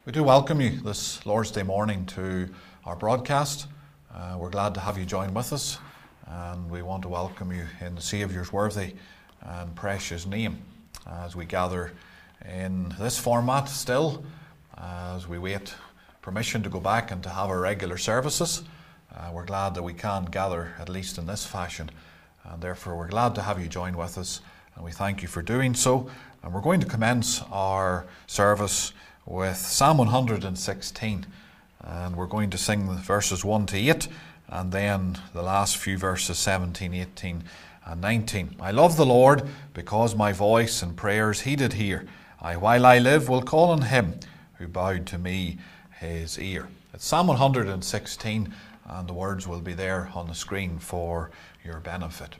We do welcome you this Lord's Day morning to our broadcast. We're glad to have you join with us, and we want to welcome you in the Saviour's worthy and precious name as we gather in this format still, as we wait permission to go back and to have our regular services. We're glad that we can gather at least in this fashion, and therefore we're glad to have you join with us, and we thank you for doing so. And we're going to commence our service with Psalm 116, and we're going to sing the verses 1 to 8 and then the last few verses 17, 18 and 19. I love the Lord because my voice and prayers he did hear. While I live will call on him who bowed to me his ear. It's Psalm 116, and the words will be there on the screen for your benefit.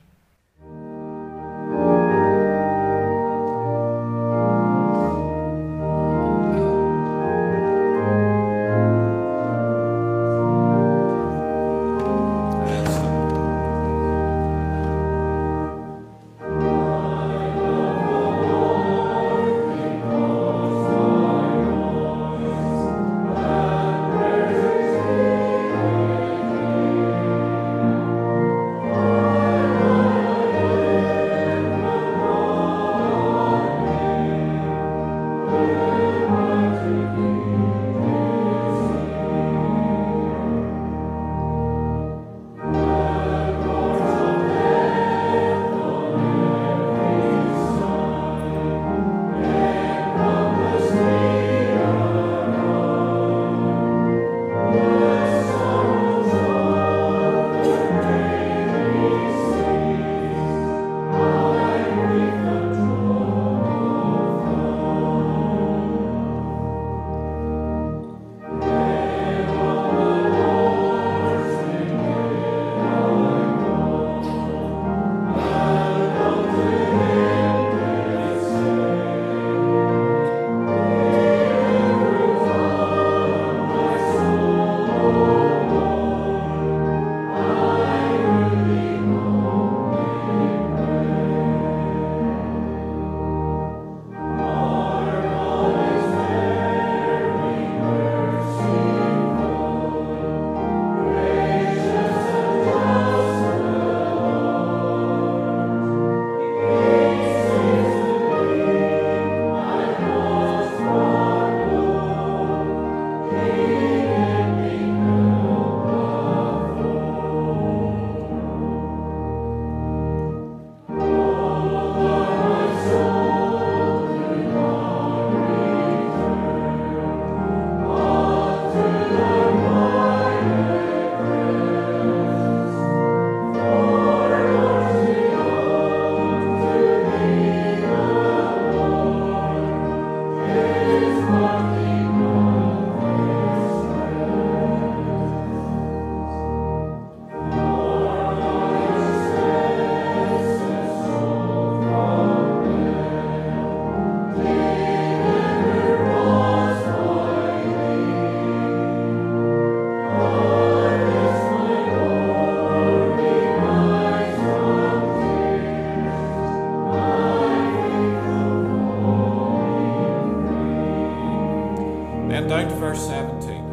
Down to verse 17.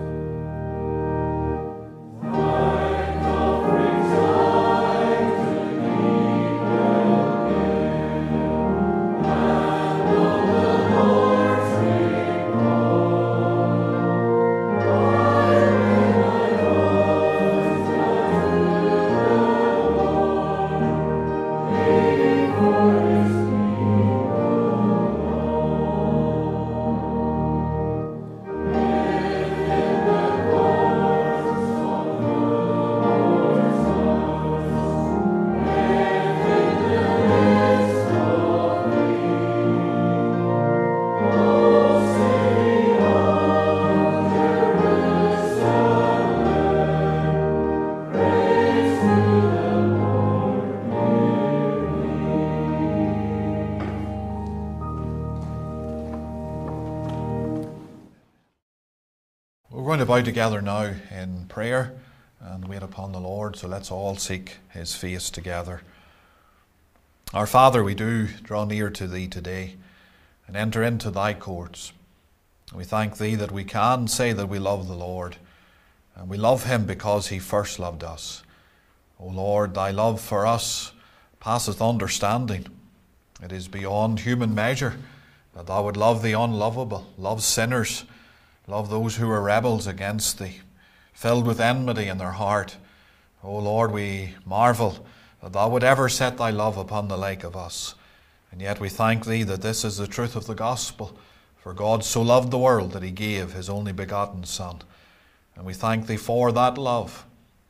We're going to bow together now in prayer and wait upon the Lord, so let's all seek his face together. Our Father, we do draw near to thee today and enter into thy courts. We thank Thee that we can say that we love the Lord, and we love Him because He first loved us. O Lord, Thy love for us passeth understanding. It is beyond human measure that Thou would love the unlovable, love sinners, love those who are rebels against Thee, filled with enmity in their heart. O Lord, we marvel that Thou would ever set Thy love upon the like of us. And yet we thank Thee that this is the truth of the gospel. For God so loved the world that He gave His only begotten Son. And we thank Thee for that love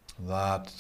that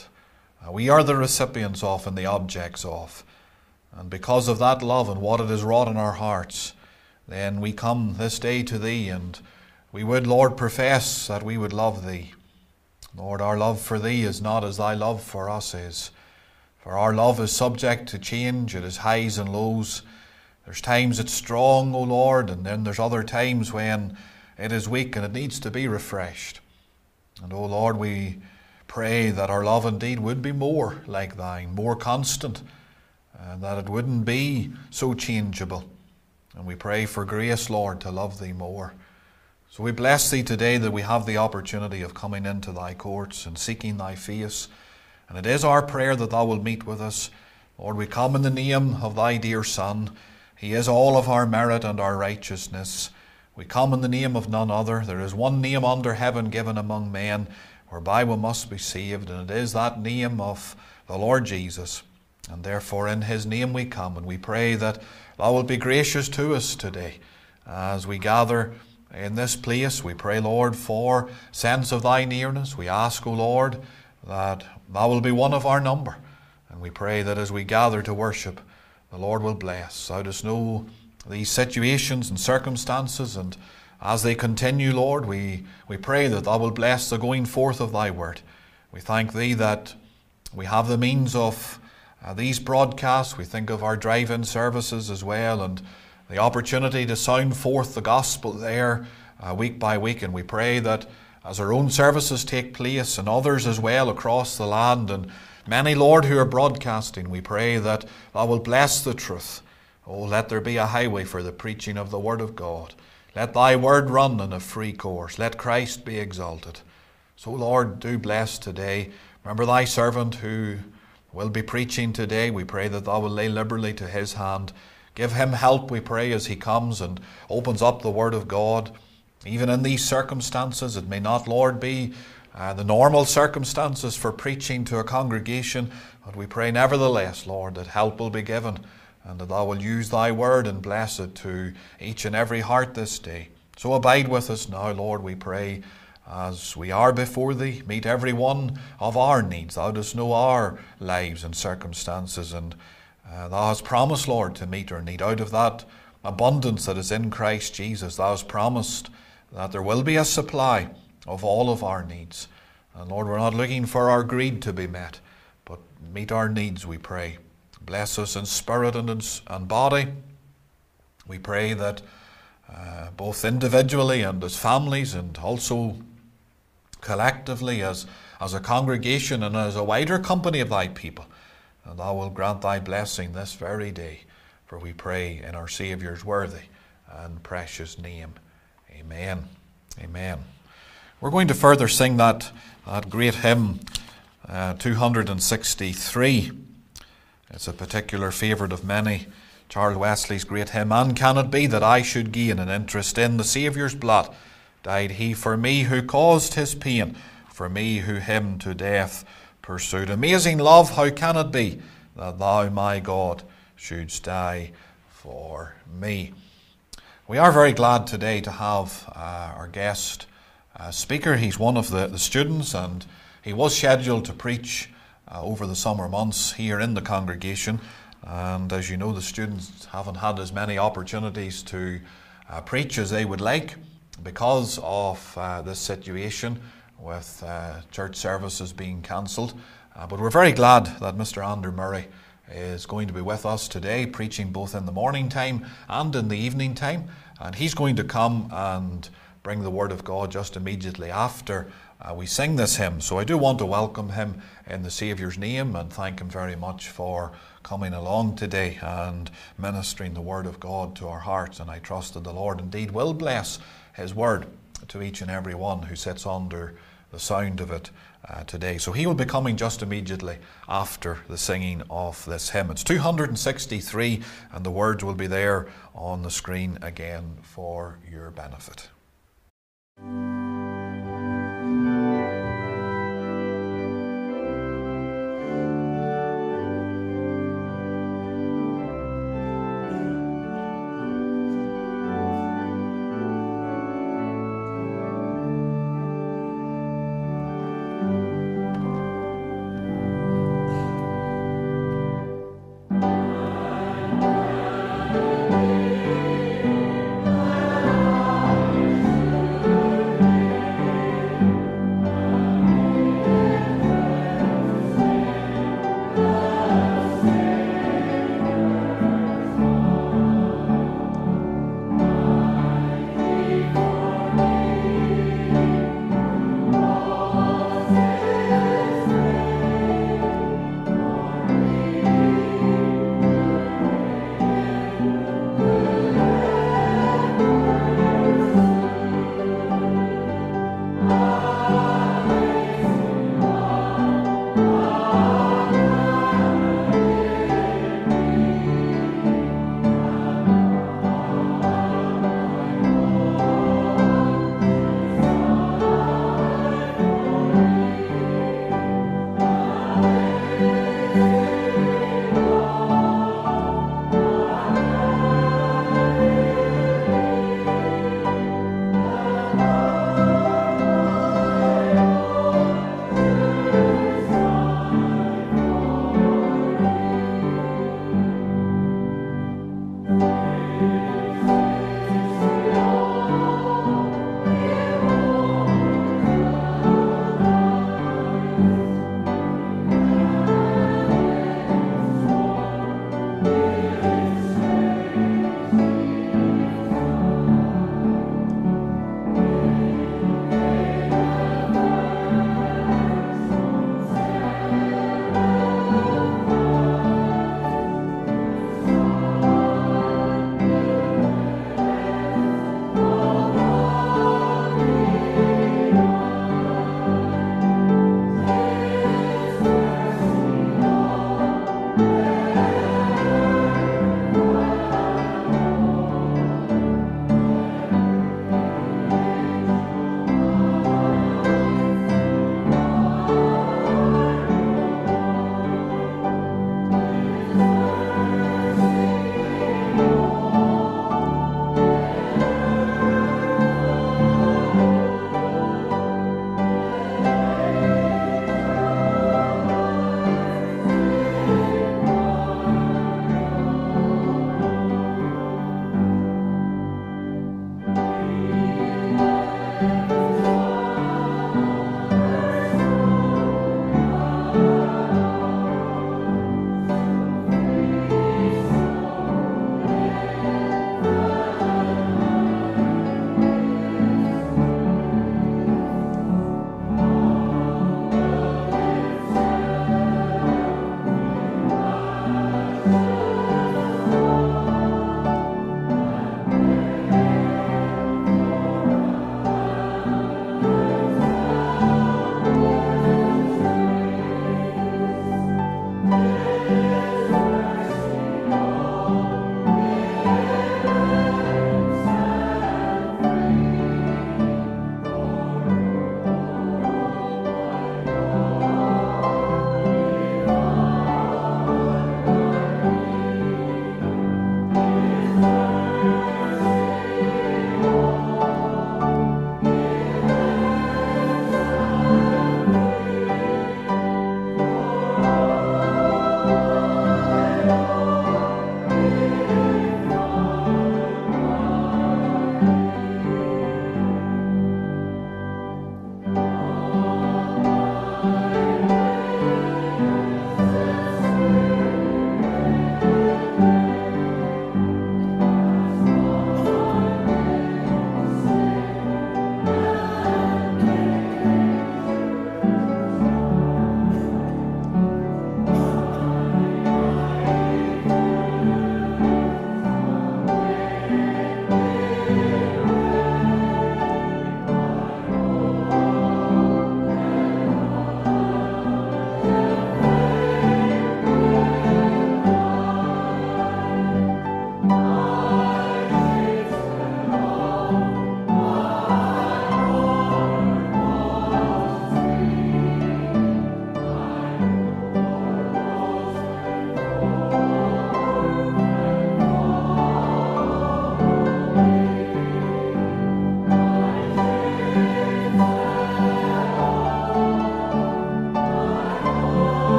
we are the recipients of and the objects of. And because of that love and what it has wrought in our hearts, then we come this day to Thee, and we would, Lord, profess that we would love Thee. Lord, our love for Thee is not as Thy love for us is. For our love is subject to change. It is highs and lows. There's times it's strong, O Lord, and then there's other times when it is weak and it needs to be refreshed. And, O Lord, we pray that our love indeed would be more like Thine, more constant, and that it wouldn't be so changeable. And we pray for grace, Lord, to love Thee more. So we bless Thee today that we have the opportunity of coming into Thy courts and seeking Thy face. And it is our prayer that Thou wilt meet with us. Lord, we come in the name of Thy dear Son. He is all of our merit and our righteousness. We come in the name of none other. There is one name under heaven given among men whereby we must be saved, and it is that name of the Lord Jesus. And therefore in His name we come, and we pray that Thou wilt be gracious to us today as we gather in this place. We pray, Lord, for sense of Thy nearness. We ask, O Lord, that Thou will be one of our number. And we pray that as we gather to worship, the Lord will bless. Thou dost know these situations and circumstances, and as they continue, Lord, we pray that Thou will bless the going forth of Thy word. We thank Thee that we have the means of these broadcasts. We think of our drive-in services as well, and the opportunity to sound forth the gospel there week by week. And we pray that as our own services take place, and others as well across the land, and many, Lord, who are broadcasting, we pray that Thou will bless the truth. Oh, let there be a highway for the preaching of the Word of God. Let Thy word run in a free course. Let Christ be exalted. So, Lord, do bless today. Remember Thy servant who will be preaching today. We pray that Thou will lay liberally to his hand. Give him help, we pray, as he comes and opens up the Word of God. Even in these circumstances, it may not, Lord, be the normal circumstances for preaching to a congregation, but we pray nevertheless, Lord, that help will be given, and that Thou will use Thy word and bless it to each and every heart this day. So abide with us now, Lord, we pray, as we are before Thee. Meet every one of our needs. Thou dost know our lives and circumstances, and Thou hast promised, Lord, to meet our need. Out of that abundance that is in Christ Jesus, Thou hast promised that there will be a supply of all of our needs. And Lord, we're not looking for our greed to be met, but meet our needs, we pray. Bless us in spirit and body. We pray that both individually and as families, and also collectively as a congregation and as a wider company of Thy people, and Thou will grant Thy blessing this very day. For we pray in our Saviour's worthy and precious name. Amen. Amen. We're going to further sing that great hymn, 263. It's a particular favourite of many. Charles Wesley's great hymn. And can it be that I should gain an interest in the Saviour's blood? Died He for me who caused His pain, for me who Him to death pursued. Amazing love, how can it be that Thou, my God, shouldst die for me? We are very glad today to have our guest speaker. He's one of the students, and he was scheduled to preach over the summer months here in the congregation. And as you know, the students haven't had as many opportunities to preach as they would like because of this situation with church services being cancelled. But we're very glad that Mr. Andrew Murray is going to be with us today, preaching both in the morning time and in the evening time. And he's going to come and bring the Word of God just immediately after we sing this hymn. So I do want to welcome him in the Saviour's name and thank him very much for coming along today and ministering the Word of God to our hearts. And I trust that the Lord indeed will bless His word to each and every one who sits under the sound of it today. So he will be coming just immediately after the singing of this hymn. It's 263, and the words will be there on the screen again for your benefit.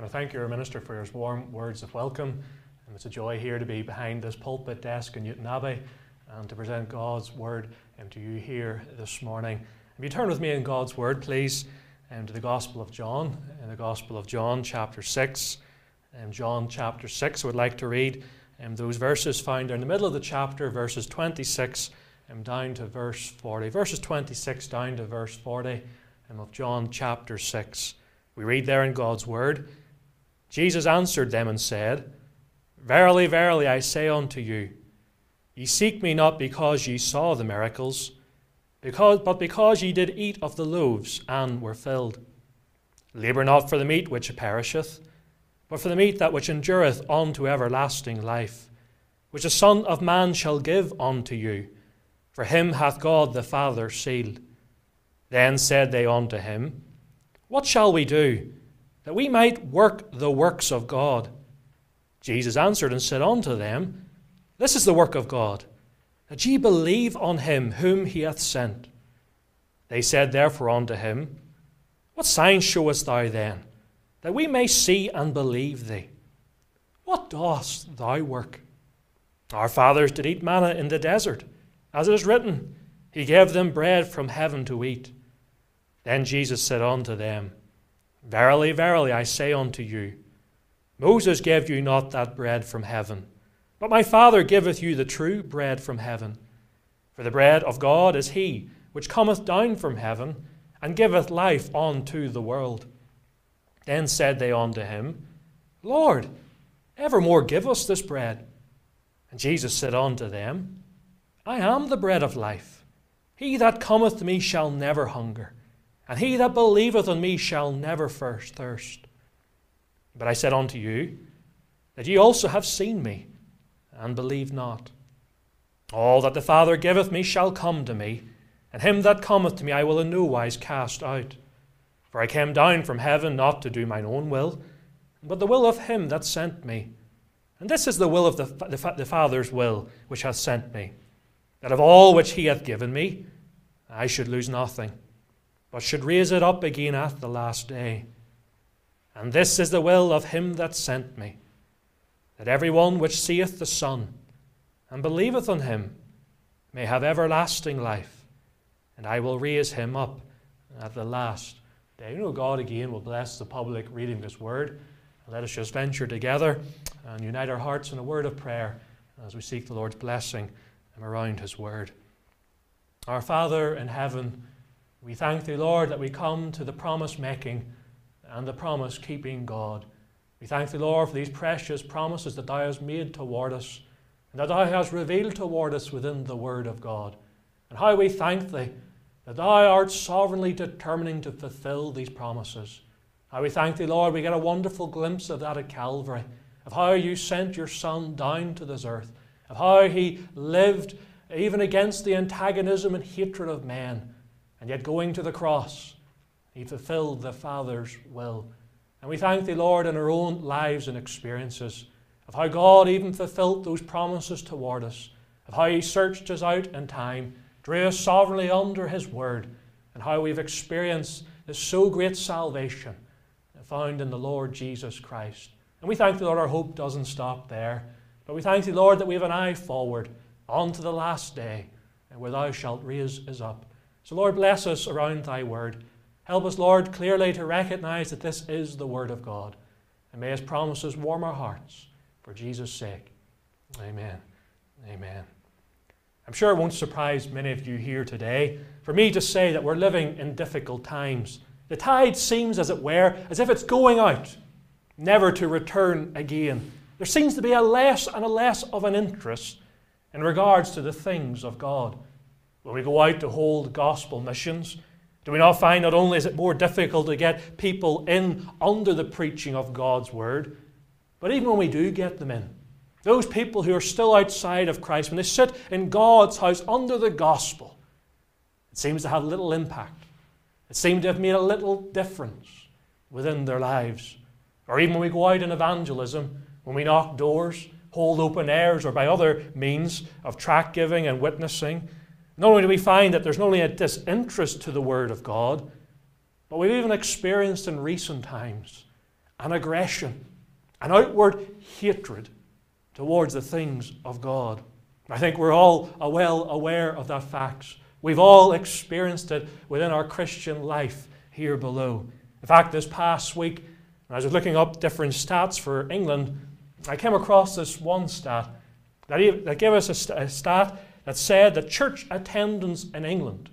And I thank your minister for his warm words of welcome. And it's a joy here to be behind this pulpit desk in Newtownabbey and to present God's word to you here this morning. If you turn with me in God's word, please, to the Gospel of John, in the Gospel of John, chapter 6. John chapter 6, I would like to read those verses found in the middle of the chapter, verses 26 down to verse 40. Verses 26 down to verse 40 of John chapter 6. We read there in God's word, Jesus answered them and said, Verily, verily, I say unto you, ye seek me not because ye saw the miracles, but because ye did eat of the loaves and were filled. Labour not for the meat which perisheth, but for the meat that which endureth unto everlasting life, which the Son of Man shall give unto you. For him hath God the Father sealed. Then said they unto him, What shall we do, that we might work the works of God? Jesus answered and said unto them, This is the work of God, that ye believe on him whom he hath sent. They said therefore unto him, What sign showest thou then, that we may see and believe thee? What dost thou work? Our fathers did eat manna in the desert, as it is written, He gave them bread from heaven to eat. Then Jesus said unto them, Verily, verily, I say unto you, Moses gave you not that bread from heaven, but my Father giveth you the true bread from heaven. For the bread of God is he which cometh down from heaven, and giveth life unto the world. Then said they unto him, Lord, evermore give us this bread. And Jesus said unto them, I am the bread of life. He that cometh to me shall never hunger, and he that believeth on me shall never thirst. But I said unto you, that ye also have seen me, and believe not. All that the Father giveth me shall come to me, and him that cometh to me I will in no wise cast out. For I came down from heaven not to do mine own will, but the will of him that sent me. And this is the will of the Father's will which hath sent me, that of all which he hath given me, I should lose nothing, but should raise it up again at the last day. And this is the will of him that sent me, that every one which seeth the Son, and believeth on him, may have everlasting life, and I will raise him up at the last day. You know, God again will bless the public reading this word. Let us just venture together and unite our hearts in a word of prayer as we seek the Lord's blessing around his word. Our Father in heaven, we thank thee, Lord, that we come to the promise-making and the promise-keeping God. We thank thee, Lord, for these precious promises that thou hast made toward us, and that thou hast revealed toward us within the word of God. And how we thank thee that thou art sovereignly determining to fulfill these promises. How we thank thee, Lord, we get a wonderful glimpse of that at Calvary, of how you sent your Son down to this earth, of how he lived even against the antagonism and hatred of men, and yet going to the cross, he fulfilled the Father's will. And we thank thee, Lord, in our own lives and experiences, of how God even fulfilled those promises toward us, of how he searched us out in time, drew us sovereignly under his word, and how we've experienced this so great salvation found in the Lord Jesus Christ. And we thank thee, Lord, our hope doesn't stop there, but we thank thee, Lord, that we have an eye forward on to the last day, where thou shalt raise us up. So, Lord, bless us around thy word. Help us, Lord, clearly to recognize that this is the word of God, and may his promises warm our hearts for Jesus' sake. Amen. Amen. I'm sure it won't surprise many of you here today for me to say that we're living in difficult times. The tide seems, as it were, as if it's going out, never to return again. There seems to be a less and a less of an interest in regards to the things of God. When we go out to hold gospel missions, do we not find not only is it more difficult to get people in under the preaching of God's word, but even when we do get them in, those people who are still outside of Christ, when they sit in God's house under the gospel, it seems to have little impact. It seems to have made a little difference within their lives. Or even when we go out in evangelism, when we knock doors, hold open airs, or by other means of tract giving and witnessing, not only do we find that there's not only a disinterest to the Word of God, but we've even experienced in recent times an aggression, an outward hatred towards the things of God. I think we're all well aware of that fact. We've all experienced it within our Christian life here below. In fact, this past week, when I was looking up different stats for England, I came across this one stat that gave us a stat that said that church attendance in England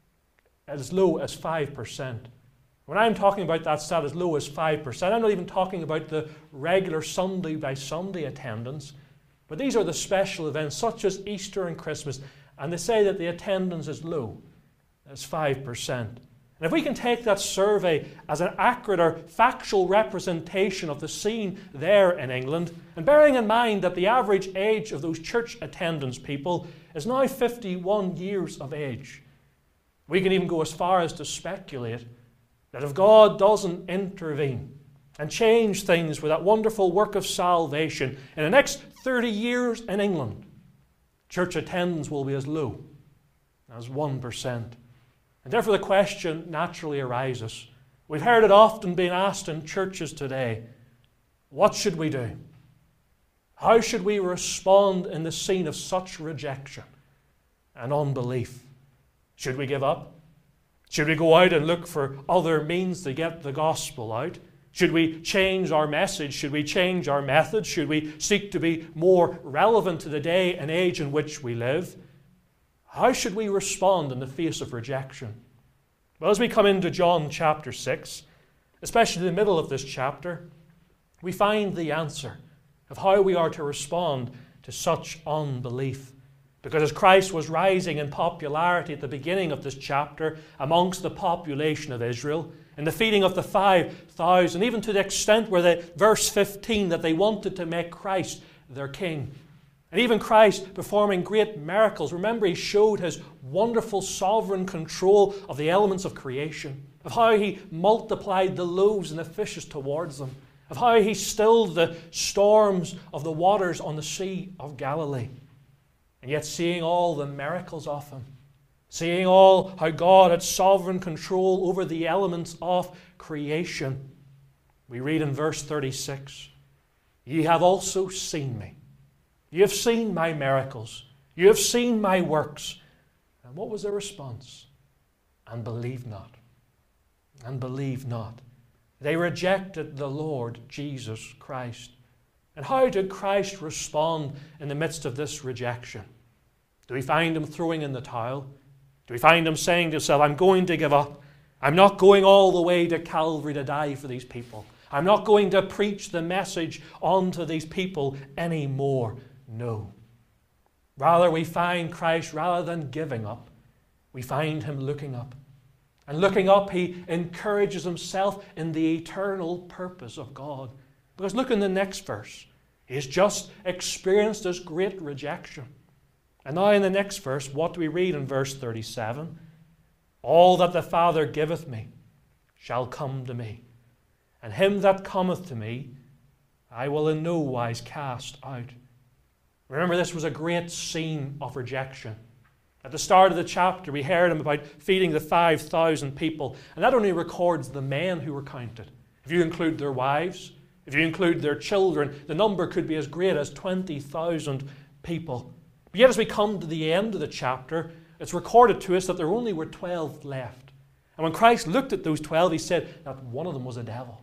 is as low as 5%. When I'm talking about that stat as low as 5%, I'm not even talking about the regular Sunday by Sunday attendance, but these are the special events such as Easter and Christmas, and they say that the attendance is low as 5%. And if we can take that survey as an accurate or factual representation of the scene there in England, and bearing in mind that the average age of those church attendance people is now 51 years of age, we can even go as far as to speculate that if God doesn't intervene and change things with that wonderful work of salvation, in the next 30 years in England, church attendance will be as low as 1%. And therefore the question naturally arises. We've heard it often being asked in churches today, what should we do? How should we respond in the scene of such rejection and unbelief? Should we give up? Should we go out and look for other means to get the gospel out? Should we change our message? Should we change our methods? Should we seek to be more relevant to the day and age in which we live? How should we respond in the face of rejection? Well, as we come into John chapter 6, especially in the middle of this chapter, we find the answer of how we are to respond to such unbelief. Because as Christ was rising in popularity at the beginning of this chapter amongst the population of Israel, in the feeding of the 5,000, even to the extent where verse 15, that they wanted to make Christ their king. And even Christ performing great miracles. Remember, he showed his wonderful sovereign control of the elements of creation, of how he multiplied the loaves and the fishes towards them, of how he stilled the storms of the waters on the Sea of Galilee. And yet seeing all the miracles of him, seeing all how God had sovereign control over the elements of creation, we read in verse 36, "Ye have also seen me. You have seen my miracles. You have seen my works." And what was their response? "And believe not." And believe not. They rejected the Lord Jesus Christ. And how did Christ respond in the midst of this rejection? Do we find him throwing in the towel? Do we find him saying to himself, "I'm going to give up. I'm not going all the way to Calvary to die for these people. I'm not going to preach the message onto these people anymore"? No. Rather, we find Christ, rather than giving up, we find him looking up. And looking up, he encourages himself in the eternal purpose of God. Because look in the next verse. He has just experienced this great rejection. And now in the next verse, what do we read in verse 37? "All that the Father giveth me shall come to me, and him that cometh to me I will in no wise cast out." Remember, this was a great scene of rejection. At the start of the chapter, we heard him about feeding the 5,000 people. And that only records the men who were counted. If you include their wives, if you include their children, the number could be as great as 20,000 people. But yet as we come to the end of the chapter, it's recorded to us that there only were 12 left. And when Christ looked at those 12, he said that one of them was a devil.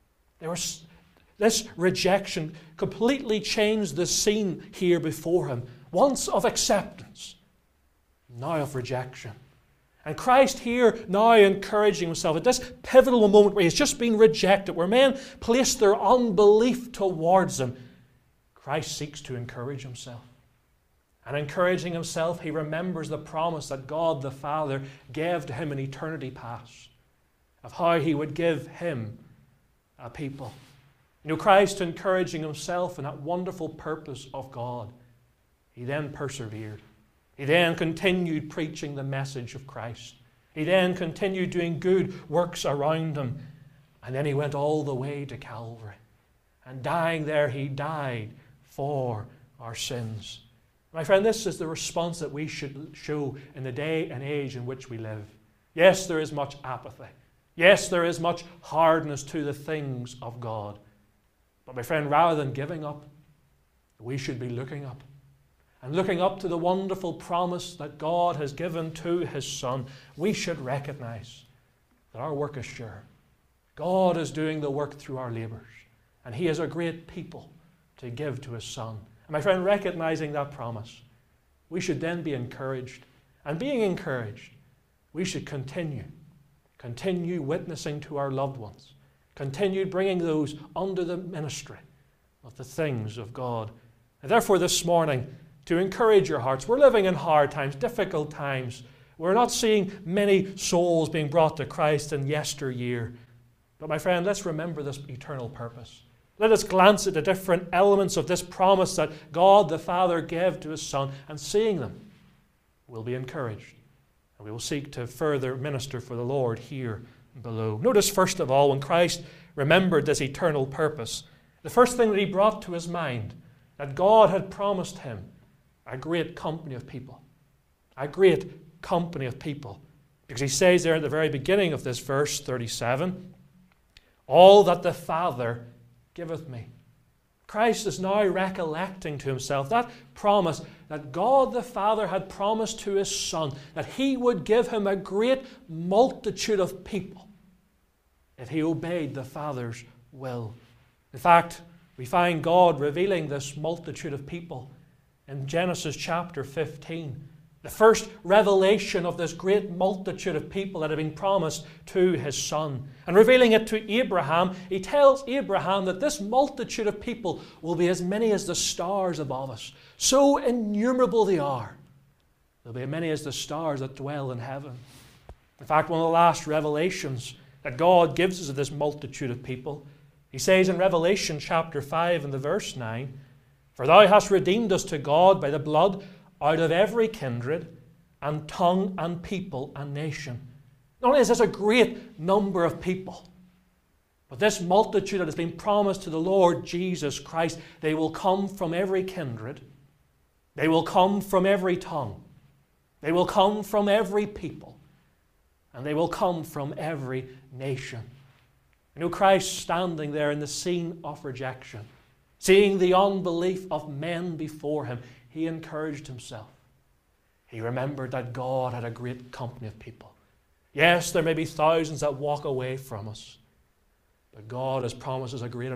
This rejection completely changed the scene here before him. Once of acceptance, now of rejection. And Christ here now encouraging himself at this pivotal moment where he's just been rejected, where men place their unbelief towards him, Christ seeks to encourage himself. And encouraging himself, he remembers the promise that God the Father gave to him in eternity past, of how he would give him a people. You know, Christ encouraging himself in that wonderful purpose of God, he then persevered. He then continued preaching the message of Christ. He then continued doing good works around him. And then he went all the way to Calvary. And dying there, he died for our sins. My friend, this is the response that we should show in the day and age in which we live. Yes, there is much apathy. Yes, there is much hardness to the things of God. But my friend, rather than giving up, we should be looking up. And looking up to the wonderful promise that God has given to His Son, we should recognize that our work is sure. God is doing the work through our labours. And He has a great people to give to His Son. And my friend, recognizing that promise, we should then be encouraged. And being encouraged, we should continue witnessing to our loved ones. Continue bringing those under the ministry of the things of God. And therefore this morning, to encourage your hearts, we're living in hard times, difficult times. We're not seeing many souls being brought to Christ in yesteryear. But my friend, let's remember this eternal purpose. Let us glance at the different elements of this promise that God the Father gave to His Son, and seeing them, we'll be encouraged. And we will seek to further minister for the Lord here below. Notice first of all, when Christ remembered this eternal purpose, the first thing that He brought to His mind, that God had promised Him a great company of people. A great company of people. Because He says there at the very beginning of this verse 37, all that the Father giveth me. Christ is now recollecting to Himself that promise that God the Father had promised to His Son, that He would give Him a great multitude of people if He obeyed the Father's will. In fact, we find God revealing this multitude of people in Genesis chapter 15. The first revelation of this great multitude of people that had been promised to His Son. And revealing it to Abraham, He tells Abraham that this multitude of people will be as many as the stars above us. So innumerable they are. There'll be as many as the stars that dwell in heaven. In fact, one of the last revelations that God gives us of this multitude of people, He says in Revelation chapter 5 and the verse 9, for Thou hast redeemed us to God by the blood out of every kindred and tongue and people and nation. Not only is this a great number of people, but this multitude that has been promised to the Lord Jesus Christ, they will come from every kindred, they will come from every tongue, they will come from every people, and they will come from every nation. You know, Christ standing there in the scene of rejection, seeing the unbelief of men before Him, He encouraged Himself. He remembered that God had a great company of people. Yes, there may be thousands that walk away from us, but God has promised us a greater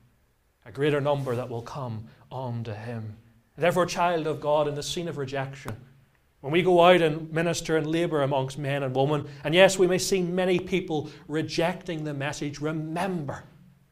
number that will come unto Him. And therefore, child of God, in the scene of rejection, when we go out and minister and labour amongst men and women, and yes, we may see many people rejecting the message, remember,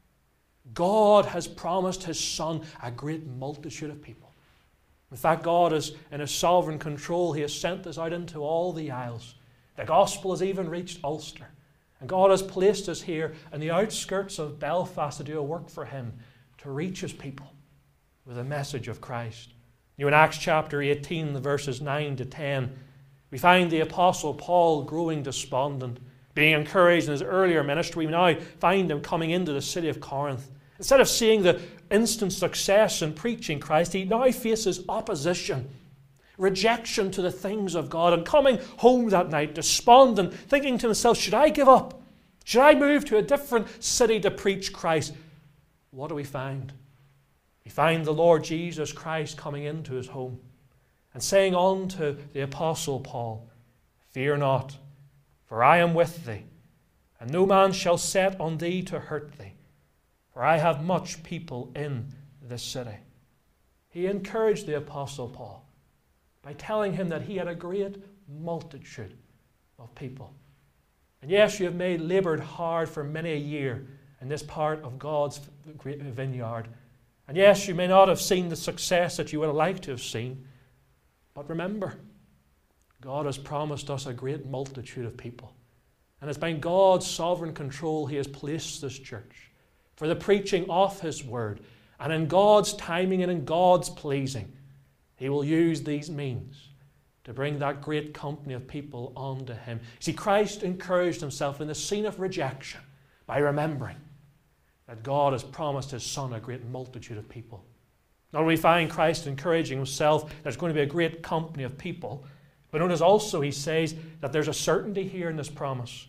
God has promised His Son a great multitude of people. In fact, God is in His sovereign control. He has sent us out into all the isles. The gospel has even reached Ulster. And God has placed us here in the outskirts of Belfast to do a work for Him, to reach His people with the message of Christ. You know, in Acts chapter 18, the verses 9 to 10, we find the Apostle Paul growing despondent, being encouraged in his earlier ministry. We now find him coming into the city of Corinth. Instead of seeing the instant success in preaching Christ, he now faces opposition, rejection to the things of God, and coming home that night despondent, thinking to himself, should I give up? Should I move to a different city to preach Christ? What do we find? We find the Lord Jesus Christ coming into his home and saying unto the Apostle Paul, fear not, for I am with thee, and no man shall set on thee to hurt thee. For I have much people in this city. He encouraged the Apostle Paul by telling him that he had a great multitude of people. And yes, you have laboured hard for many a year in this part of God's great vineyard. And yes, you may not have seen the success that you would have liked to have seen. But remember, God has promised us a great multitude of people. And it's by God's sovereign control He has placed this church for the preaching of His word. And in God's timing and in God's pleasing, He will use these means to bring that great company of people unto Him. See, Christ encouraged Himself in the scene of rejection by remembering that God has promised His Son a great multitude of people. Not only find Christ encouraging Himself, there's going to be a great company of people, but notice also He says that there's a certainty here in this promise.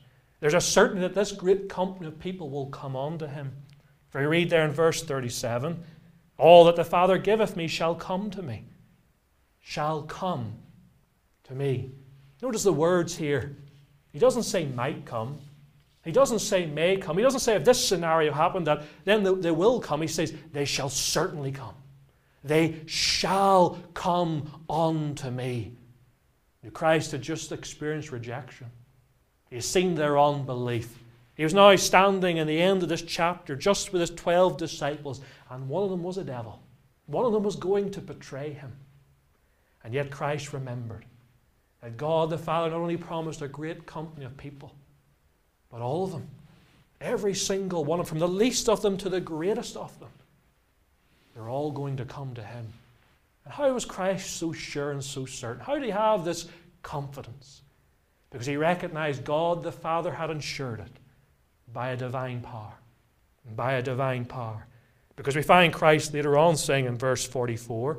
There's a certainty that this great company of people will come unto him. For we read there in verse 37, all that the Father giveth me shall come to me. Shall come to me. Notice the words here. He doesn't say might come. He doesn't say may come. He doesn't say if this scenario happened that then they will come. He says they shall certainly come. They shall come unto me. Christ had just experienced rejection. He has seen their unbelief. He was now standing in the end of this chapter just with his 12 disciples, and one of them was a devil. One of them was going to betray him. And yet Christ remembered that God the Father not only promised a great company of people, but all of them, every single one, from the least of them to the greatest of them, they're all going to come to him. And how was Christ so sure and so certain? How did he have this confidence? Because he recognized God the Father had ensured it by a divine power. By a divine power. Because we find Christ later on saying in verse 44,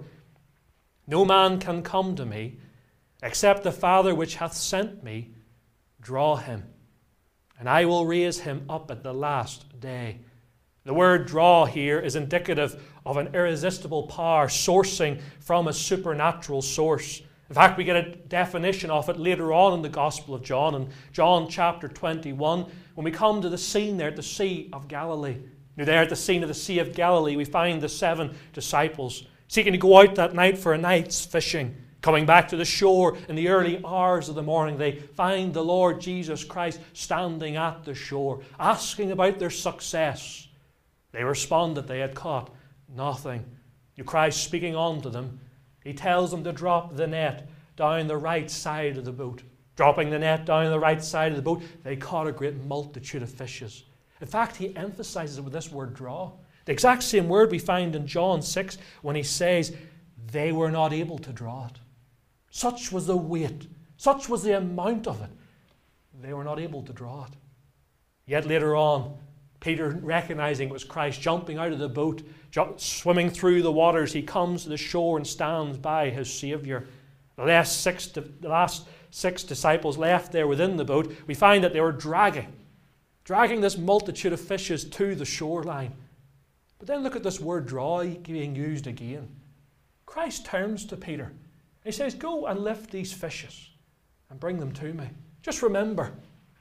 no man can come to me except the Father which hath sent me draw him, and I will raise him up at the last day. The word draw here is indicative of an irresistible power sourcing from a supernatural source. In fact, we get a definition of it later on in the Gospel of John, in John chapter 21, when we come to the scene there at the Sea of Galilee. You're there at the scene of the Sea of Galilee, we find the 7 disciples seeking to go out that night for a night's fishing. Coming back to the shore in the early hours of the morning, they find the Lord Jesus Christ standing at the shore, asking about their success. They respond that they had caught nothing. Christ speaking on to them, he tells them to drop the net down the right side of the boat. Dropping the net down the right side of the boat, they caught a great multitude of fishes. In fact, he emphasizes it with this word draw. The exact same word we find in John 6 when he says, they were not able to draw it. Such was the weight, such was the amount of it. They were not able to draw it. Yet later on, Peter, recognizing it was Christ, jumping out of the boat, swimming through the waters, he comes to the shore and stands by his Saviour. The last six disciples left there within the boat, we find that they were dragging this multitude of fishes to the shoreline. But then look at this word draw being used again. Christ turns to Peter. He says, go and lift these fishes and bring them to me. Just remember,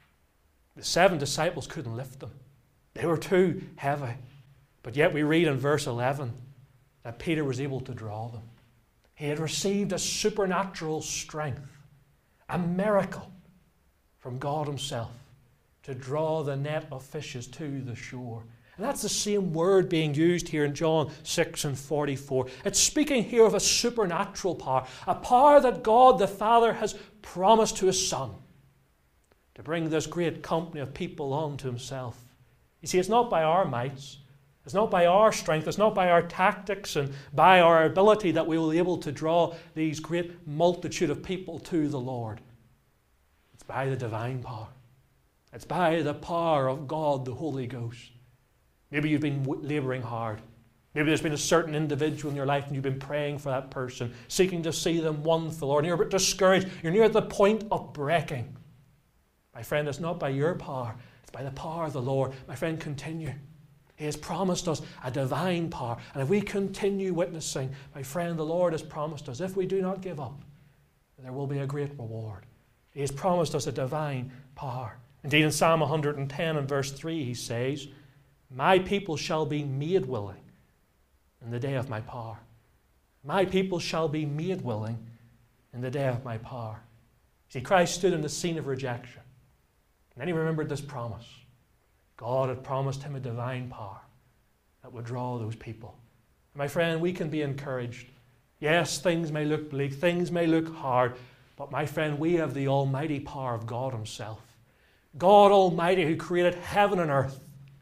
the 7 disciples couldn't lift them. They were too heavy. But yet we read in verse 11 that Peter was able to draw them. He had received a supernatural strength, a miracle from God himself to draw the net of fishes to the shore. And that's the same word being used here in John 6 and 44. It's speaking here of a supernatural power, a power that God the Father has promised to his Son to bring this great company of people unto himself. You see, it's not by our mights, it's not by our strength, it's not by our tactics and by our ability that we will be able to draw these great multitude of people to the Lord. It's by the divine power. It's by the power of God, the Holy Ghost. Maybe you've been labouring hard. Maybe there's been a certain individual in your life and you've been praying for that person, seeking to see them won for the Lord. And you're a bit discouraged. You're near the point of breaking. My friend, it's not by your power. It's by the power of the Lord. My friend, continue. He has promised us a divine power. And if we continue witnessing, my friend, the Lord has promised us, if we do not give up, there will be a great reward. He has promised us a divine power. Indeed, in Psalm 110 and verse 3, he says, my people shall be made willing in the day of my power. My people shall be made willing in the day of my power. See, Christ stood in the scene of rejection. And then he remembered this promise. God had promised him a divine power that would draw those people. And my friend, we can be encouraged. Yes, things may look bleak, things may look hard, but my friend, we have the almighty power of God himself. God Almighty, who created heaven and earth,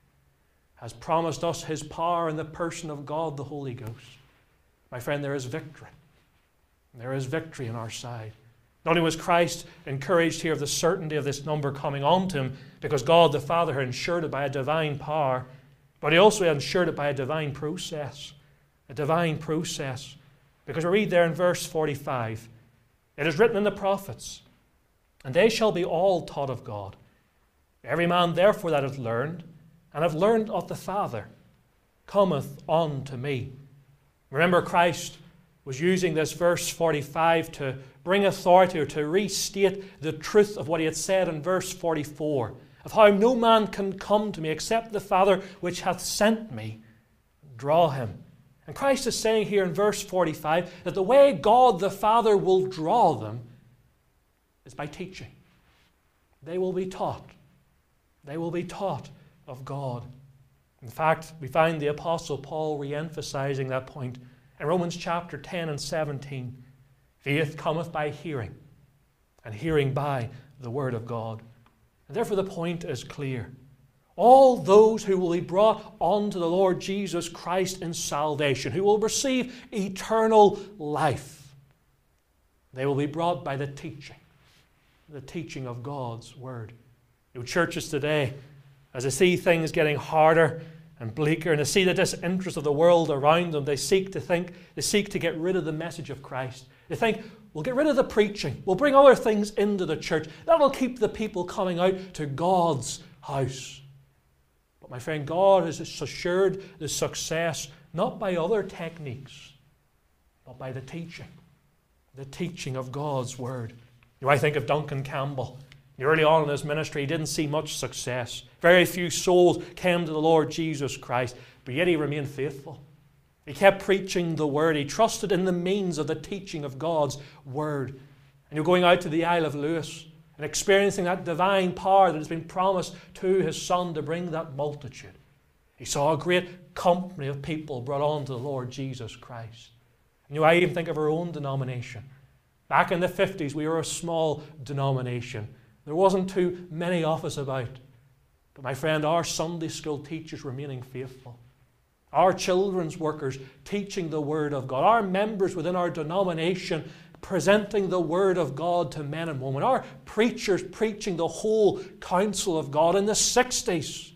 has promised us his power in the person of God, the Holy Ghost. My friend, there is victory. There is victory on our side. Not only was Christ encouraged here of the certainty of this number coming on to him, because God the Father had ensured it by a divine power, but he also had ensured it by a divine process. A divine process. Because we read there in verse 45, it is written in the prophets, and they shall be all taught of God. Every man therefore that hath learned, and hath learned of the Father, cometh unto me. Remember, Christ was using this verse 45 to bring authority or to restate the truth of what he had said in verse 44, of how no man can come to me except the Father which hath sent me draw him. And Christ is saying here in verse 45 that the way God the Father will draw them is by teaching. They will be taught. They will be taught of God. In fact, we find the Apostle Paul re-emphasizing that point in Romans chapter 10 and 17. Faith cometh by hearing, and hearing by the word of God. And therefore the point is clear. All those who will be brought unto the Lord Jesus Christ in salvation, who will receive eternal life, they will be brought by the teaching of God's word. You know, churches today, as they see things getting harder and bleaker, and they see the disinterest of the world around them, they seek to get rid of the message of Christ. They think, we'll get rid of the preaching. We'll bring other things into the church. That'll keep the people coming out to God's house. But my friend, God has assured the success not by other techniques, but by the teaching of God's word. You know, I think of Duncan Campbell. Early on in his ministry, he didn't see much success. Very few souls came to the Lord Jesus Christ, but yet he remained faithful. He kept preaching the word. He trusted in the means of the teaching of God's word. And you're going out to the Isle of Lewis and experiencing that divine power that has been promised to his Son to bring that multitude. He saw a great company of people brought on to the Lord Jesus Christ. And you know, I even think of our own denomination. Back in the 50s, we were a small denomination. There wasn't too many of us about. But my friend, our Sunday school teachers remaining faithful. Our children's workers teaching the Word of God. Our members within our denomination presenting the Word of God to men and women. Our preachers preaching the whole counsel of God. In the 60s,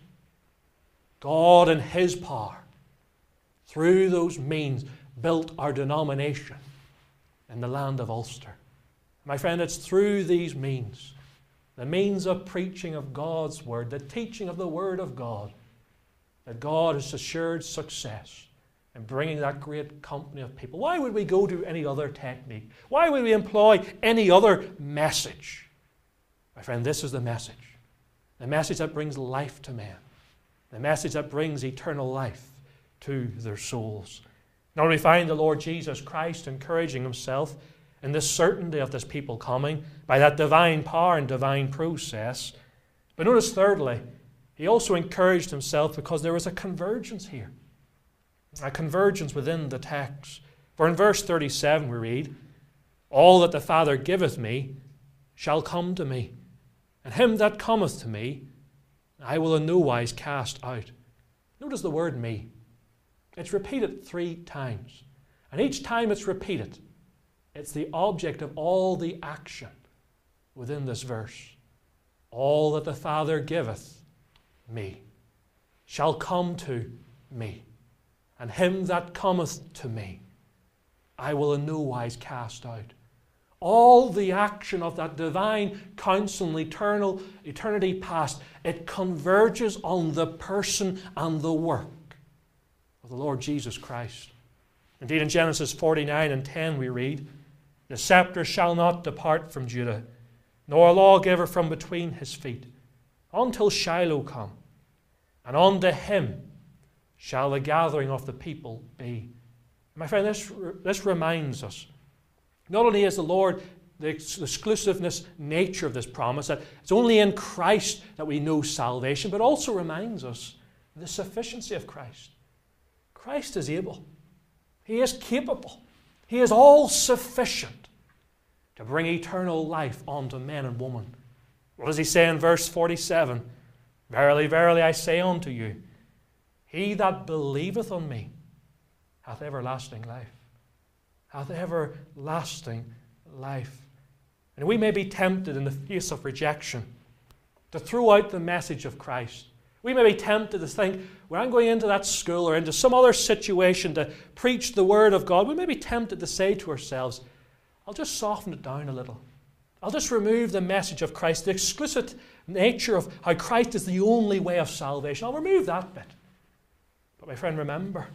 God in His power, through those means, built our denomination in the land of Ulster. My friend, it's through these means, the means of preaching of God's Word, the teaching of the Word of God, that God has assured success in bringing that great company of people. Why would we go to any other technique? Why would we employ any other message? My friend, this is the message that brings life to men, the message that brings eternal life to their souls. Now we find the Lord Jesus Christ encouraging Himself in the certainty of this people coming by that divine power and divine process. But notice thirdly, He also encouraged Himself because there was a convergence here. A convergence within the text. For in verse 37 we read, "All that the Father giveth me shall come to me, and him that cometh to me I will in no wise cast out." Notice the word "me." It's repeated 3 times. And each time it's repeated, it's the object of all the action within this verse. All that the Father giveth me shall come to me, and him that cometh to me I will in no wise cast out. All the action of that divine counsel in eternity past, it converges on the person and the work of the Lord Jesus Christ. Indeed, in Genesis 49 and 10 we read, "The scepter shall not depart from Judah, nor a lawgiver from between his feet, until Shiloh come, and unto him shall the gathering of the people be." My friend, this reminds us, not only is the Lord the exclusiveness nature of this promise, that it's only in Christ that we know salvation, but also reminds us the sufficiency of Christ. Christ is able. He is capable. He is all sufficient to bring eternal life unto men and women. What does He say in verse 47? "Verily, verily, I say unto you, he that believeth on me hath everlasting life." Hath everlasting life. And we may be tempted in the face of rejection to throw out the message of Christ. We may be tempted to think, when I'm going into that school or into some other situation to preach the Word of God, we may be tempted to say to ourselves, I'll just soften it down a little. I'll just remove the message of Christ, the explicit nature of how Christ is the only way of salvation. I'll remove that bit. But my friend, remember,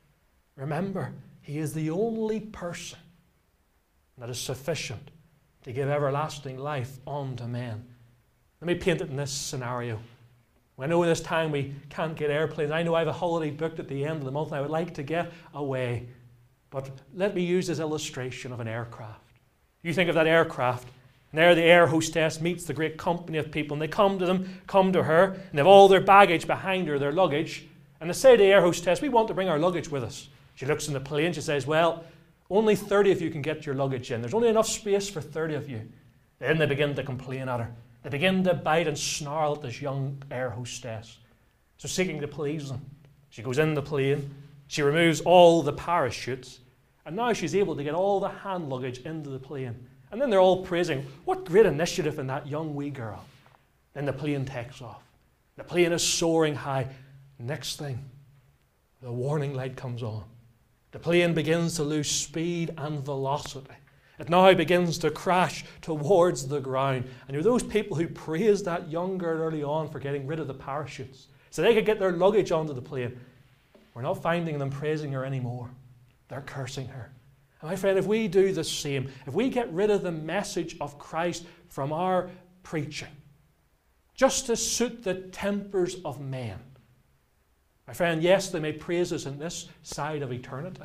He is the only person that is sufficient to give everlasting life unto men. Let me paint it in this scenario. I know this time we can't get airplanes. I know I have a holiday booked at the end of the month and I would like to get away. But let me use this illustration of an aircraft. You think of that aircraft, and there the air hostess meets the great company of people, and they come to her, and they have all their baggage behind her, their luggage, and they say to the air hostess, we want to bring our luggage with us. She looks in the plane, she says, well, only 30 of you can get your luggage in. There's only enough space for 30 of you. Then they begin to complain at her. They begin to bite and snarl at this young air hostess. So seeking to please them, she goes in the plane, she removes all the parachutes, and now she's able to get all the hand luggage into the plane. And then they're all praising, what great initiative in that young wee girl. Then the plane takes off. The plane is soaring high. Next thing, the warning light comes on. The plane begins to lose speed and velocity. It now begins to crash towards the ground. And you're those people who praised that young girl early on for getting rid of the parachutes so they could get their luggage onto the plane. We're not finding them praising her anymore. They're cursing her. And my friend, if we do the same, if we get rid of the message of Christ from our preaching, just to suit the tempers of men, my friend, yes, they may praise us in this side of eternity,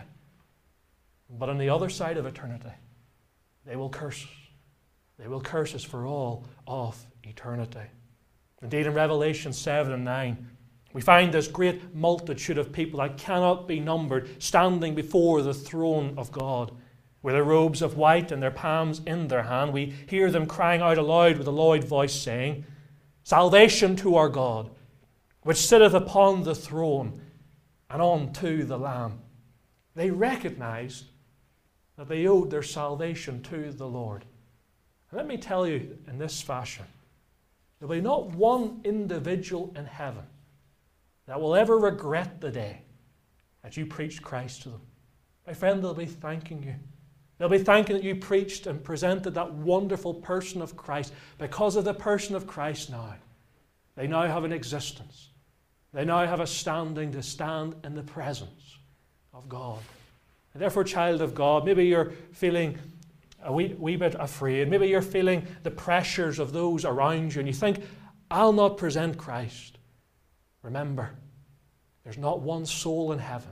but on the other side of eternity, they will curse us. They will curse us for all of eternity. Indeed, in Revelation 7 and 9, we find this great multitude of people that cannot be numbered standing before the throne of God, with their robes of white and their palms in their hand. We hear them crying out aloud with a loud voice, saying, salvation to our God, which sitteth upon the throne, and unto the Lamb. They recognized that they owed their salvation to the Lord. And let me tell you in this fashion, there will be not one individual in heaven that will ever regret the day that you preached Christ to them. My friend, they'll be thanking you. They'll be thanking that you preached and presented that wonderful person of Christ. Because of the person of Christ now, they now have an existence. They now have a standing to stand in the presence of God. And therefore, child of God, maybe you're feeling a wee bit afraid. Maybe you're feeling the pressures of those around you and you think, I'll not present Christ. Remember, there's not one soul in heaven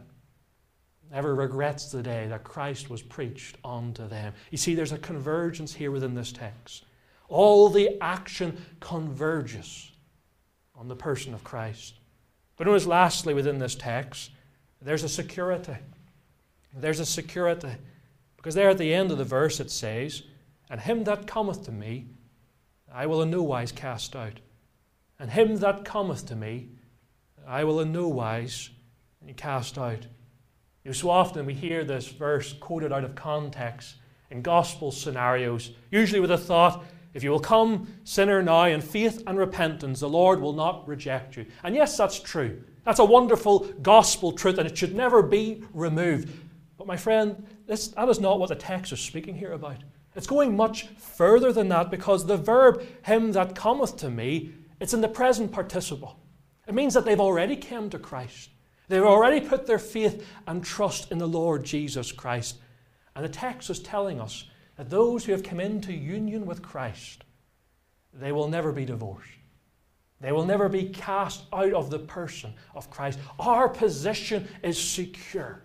ever regrets the day that Christ was preached unto them. You see, there's a convergence here within this text. All the action converges on the person of Christ. But notice lastly within this text, there's a security. There's a security. Because there at the end of the verse it says, and him that cometh to me, I will in no wise cast out. And him that cometh to me, I will in no wise cast out. You know, so often we hear this verse quoted out of context in gospel scenarios, usually with a thought, if you will come, sinner, now in faith and repentance, the Lord will not reject you. And yes, that's true. That's a wonderful gospel truth, and it should never be removed. But my friend, that is not what the text is speaking here about. It's going much further than that, because the verb, him that cometh to me, it's in the present participle. It means that they've already come to Christ. They've already put their faith and trust in the Lord Jesus Christ. And the text is telling us that those who have come into union with Christ, they will never be divorced. They will never be cast out of the person of Christ. Our position is secure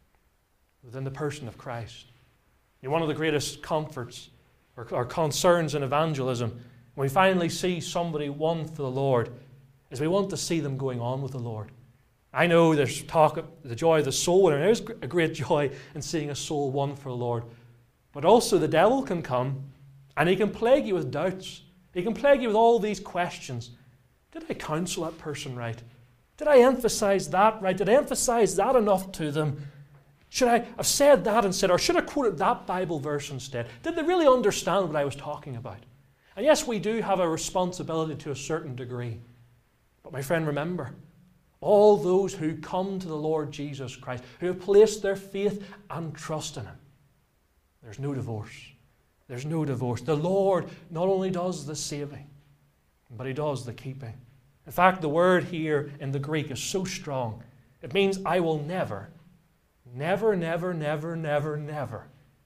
within the person of Christ. One of the greatest comforts or concerns in evangelism, when we finally see somebody won for the Lord, is we want to see them going on with the Lord. I know there's talk of the joy of the soul, and there's a great joy in seeing a soul won for the Lord. But also the devil can come and he can plague you with doubts. He can plague you with all these questions. Did I counsel that person right? Did I emphasize that right? Did I emphasize that enough to them? Should I have said that instead? Or should I quoted that Bible verse instead? Did they really understand what I was talking about? And yes, we do have a responsibility to a certain degree. But my friend, remember, all those who come to the Lord Jesus Christ, who have placed their faith and trust in Him, there's no divorce. There's no divorce. The Lord not only does the saving, but He does the keeping. In fact, the word here in the Greek is so strong. It means I will never, never, never, never, never, never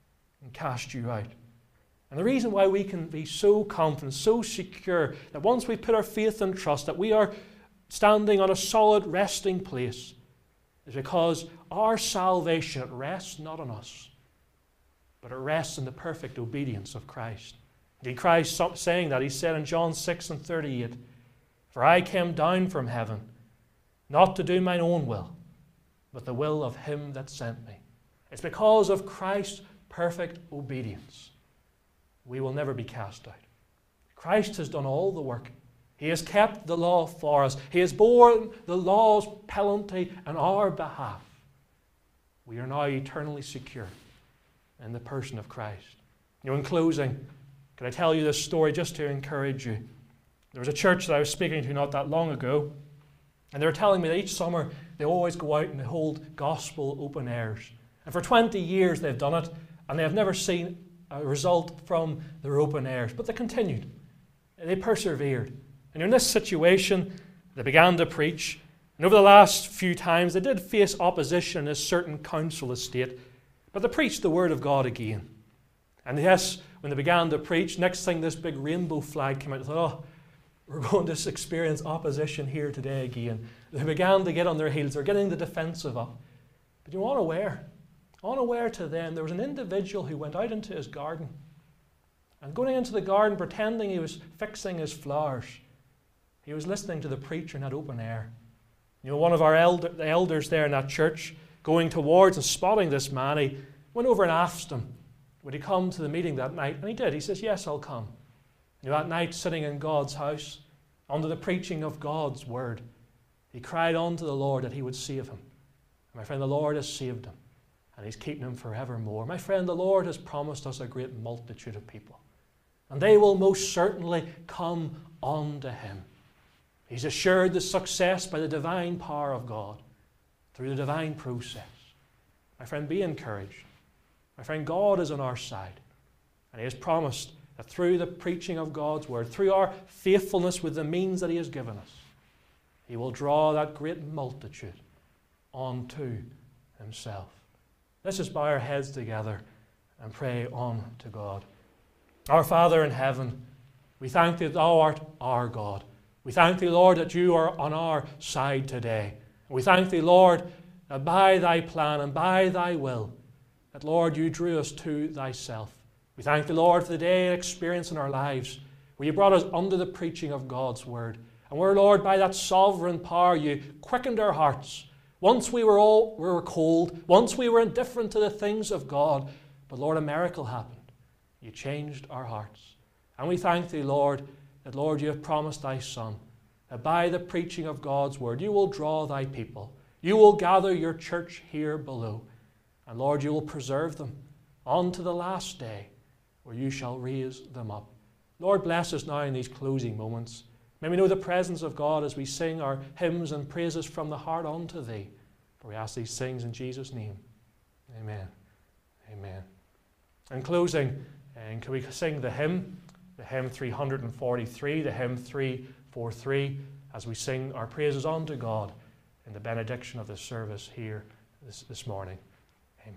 cast you out. And the reason why we can be so confident, so secure, that once we put our faith and trust, that we are standing on a solid resting place, is because our salvation, it rests not on us, but it rests in the perfect obedience of Christ. Indeed, Christ saying that, He said in John 6:38, "For I came down from heaven, not to do mine own will, but the will of Him that sent me." It's because of Christ's perfect obedience we will never be cast out. Christ has done all the work. He has kept the law for us. He has borne the law's penalty on our behalf. We are now eternally secure in the person of Christ. In closing, can I tell you this story just to encourage you? There was a church that I was speaking to not that long ago, and they were telling me that each summer they always go out and they hold gospel open airs. And for 20 years they've done it, and they have never seen a result from their open airs. But they continued. They persevered. And in this situation, they began to preach. And over the last few times, they did face opposition in a certain council estate. But they preached the Word of God again. And yes, when they began to preach, next thing this big rainbow flag came out. They thought, oh, we're going to experience opposition here today again. They began to get on their heels. They're getting the defensive up. But you know, unaware to them, there was an individual who went out into his garden. And going into the garden, pretending he was fixing his flowers, he was listening to the preacher in that open air. You know, one of our the elders there in that church, going towards and spotting this man, he went over and asked him, would he come to the meeting that night? And he did. He says, yes, I'll come. You know, that night, sitting in God's house, under the preaching of God's word, he cried unto the Lord that He would save him. And my friend, the Lord has saved him, and He's keeping him forevermore. My friend, the Lord has promised us a great multitude of people, and they will most certainly come unto Him. He's assured the success by the divine power of God through the divine process. My friend, be encouraged. My friend, God is on our side, and He has promised that through the preaching of God's word, through our faithfulness with the means that He has given us, He will draw that great multitude unto Himself. Let's just bow our heads together and pray on to God. Our Father in heaven, we thank Thee that Thou art our God. We thank Thee, Lord, that You are on our side today. We thank Thee, Lord, that by Thy plan and by Thy will, that, Lord, You drew us to Thyself. We thank Thee, Lord, for the day and experience in our lives where You brought us under the preaching of God's word. And where, Lord, by that sovereign power You quickened our hearts. Once we were cold. Once we were indifferent to the things of God. But, Lord, a miracle happened. You changed our hearts. And we thank Thee, Lord, that, Lord, You have promised Thy Son, that by the preaching of God's word, You will draw Thy people. You will gather Your church here below. And, Lord, You will preserve them unto the last day, where You shall raise them up. Lord, bless us now in these closing moments. May we know the presence of God as we sing our hymns and praises from the heart unto Thee. For we ask these things in Jesus' name. Amen. Amen. In closing, can we sing the hymn 343, the hymn 343, as we sing our praises unto God in the benediction of this service here this morning. Amen.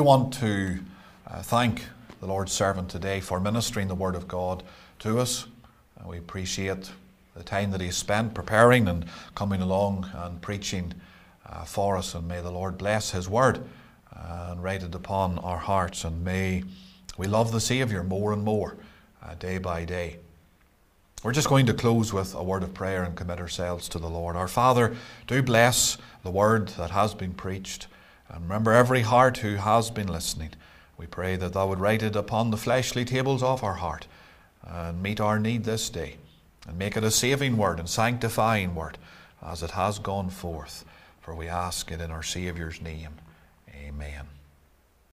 want to thank the Lord's servant today for ministering the Word of God to us. We appreciate the time that he spent preparing and coming along and preaching for us, and may the Lord bless his Word and write it upon our hearts, and may we love the Saviour more and more day by day. We're just going to close with a word of prayer and commit ourselves to the Lord. Our Father, do bless the Word that has been preached, and remember every heart who has been listening. We pray that Thou would write it upon the fleshly tables of our heart and meet our need this day, and make it a saving word and sanctifying word as it has gone forth. For we ask it in our Saviour's name. Amen.